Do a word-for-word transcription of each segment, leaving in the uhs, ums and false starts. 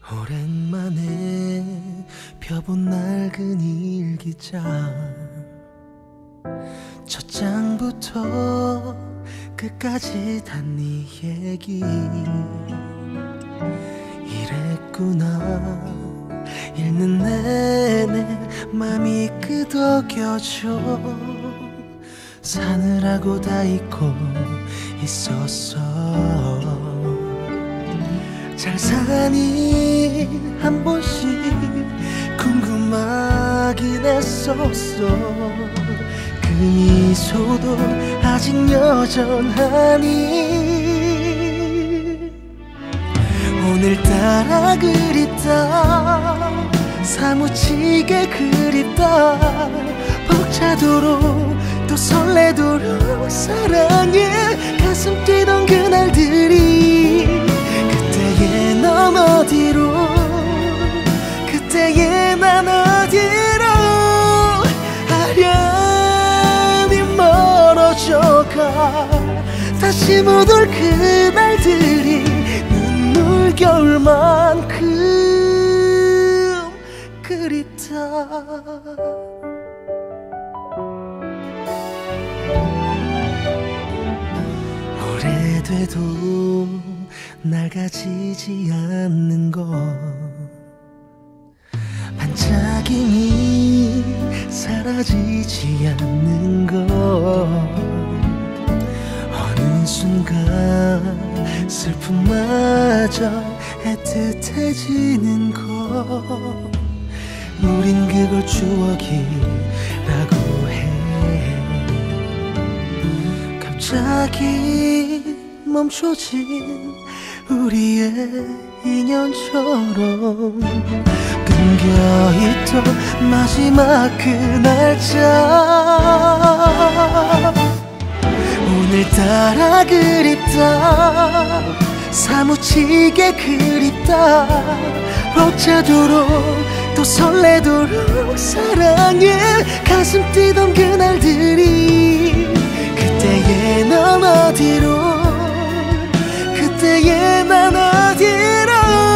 오랜만에 펴본 낡은 일기장, 첫 장부터 끝까지 다 네 얘기. 이랬구나. 읽는 내내 맘이 끄덕여져. 사느라고 다 잊고 있었어. 잘 사니 한 번씩 궁금하긴 했었어. 그 미소도 아직 여전하니. 오늘따라 그립다, 사무치게 그립다. 벅차도록 또 설레도록 사랑해. 가슴 뛰던 그날들이. 그때의 넌 어디로, 그때의 난 어디로. 아련히 멀어져가. 다시 못 올 그날들이 눈물겨울만큼 그립다. 오래돼도 낡아지지 않는 것, 반짝임이 사라지지 않는 것. 어느 순간 슬픔마저 애틋해지는 것. 우린 그걸 추억이라고 해. 갑자기 멈춰진 우리의 인연처럼 끊겨있던 마지막 그 날짜. 오늘따라 그립다, 사무치게 그립다. 벅차도록 또 설레도록 사랑해. 가슴 뛰던 그날들이. 그때의 넌 어디로, 그때의 난 어디로.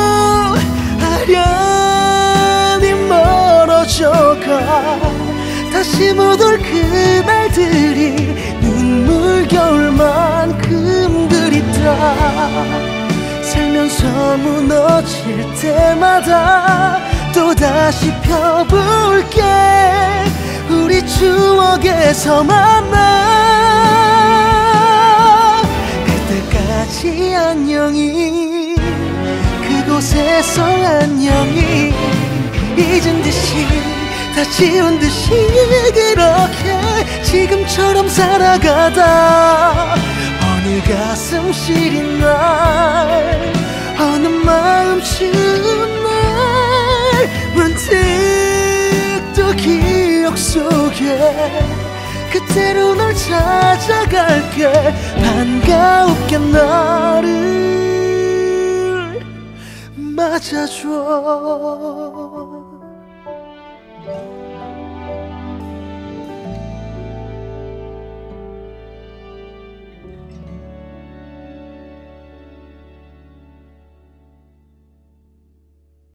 아련히 멀어져가. 다시 못 올 그날들이 눈물겨울만큼 그립다. 살면서 무너질 때마다 또다시 펴볼게. 우리 추억에서 만나. 그때까지 안녕히, 그곳에서 안녕히. 잊은 듯이 다 지운 듯이 그렇게 지금처럼 살아가다. 어느 가슴 시린 날, 어느 마음 추운 날. 문득 또 기억 속에 그때로 널 찾아갈게. 반가웁게 나를 맞아줘.